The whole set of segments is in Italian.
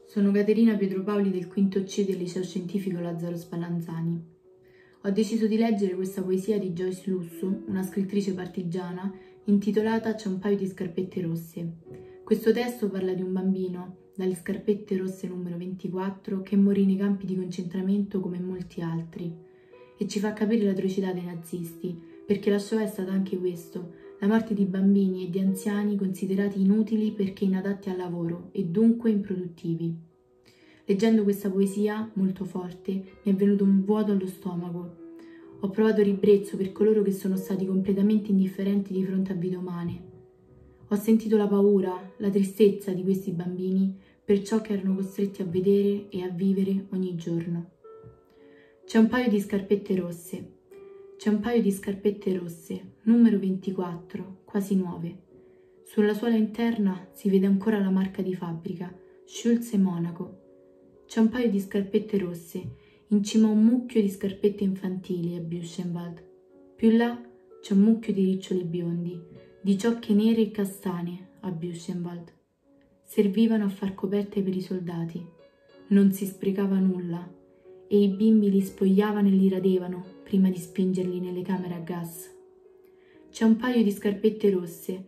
Sono Caterina Pietropaoli del quinto C del Liceo Scientifico Lazzaro Spallanzani. Ho deciso di leggere questa poesia di Joyce Lussu, una scrittrice partigiana, intitolata C'è un paio di scarpette rosse. Questo testo parla di un bambino, dalle scarpette rosse numero 24, che morì nei campi di concentramento come molti altri. E ci fa capire l'atrocità dei nazisti, perché la Shoah è stata anche questo, la morte di bambini e di anziani considerati inutili perché inadatti al lavoro e dunque improduttivi. Leggendo questa poesia, molto forte, mi è venuto un vuoto allo stomaco. Ho provato ribrezzo per coloro che sono stati completamente indifferenti di fronte a vite umane. Ho sentito la paura, la tristezza di questi bambini per ciò che erano costretti a vedere e a vivere ogni giorno. C'è un paio di scarpette rosse. C'è un paio di scarpette rosse, numero 24, quasi nuove. Sulla suola interna si vede ancora la marca di fabbrica, Schulze Monaco. C'è un paio di scarpette rosse, in cima a un mucchio di scarpette infantili a Buchenwald. Più là c'è un mucchio di riccioli biondi, di ciocche nere e castane a Buchenwald. Servivano a far coperte per i soldati. Non si sprecava nulla e i bimbi li spogliavano e li radevano prima di spingerli nelle camere a gas. C'è un paio di scarpette rosse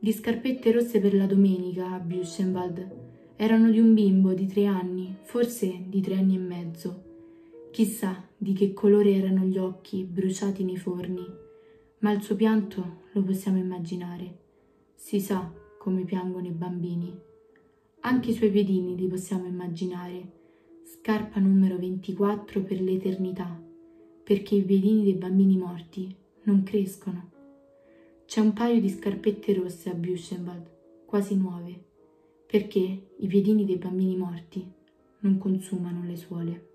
per la domenica a Buchenwald. Erano di un bimbo di 3 anni, forse di 3 anni e mezzo. Chissà di che colore erano gli occhi bruciati nei forni, ma il suo pianto lo possiamo immaginare. Si sa come piangono i bambini. Anche i suoi piedini li possiamo immaginare. Scarpa numero 24 per l'eternità, perché i piedini dei bambini morti non crescono. C'è un paio di scarpette rosse a Buchenwald, quasi nuove, perché i piedini dei bambini morti non consumano le suole.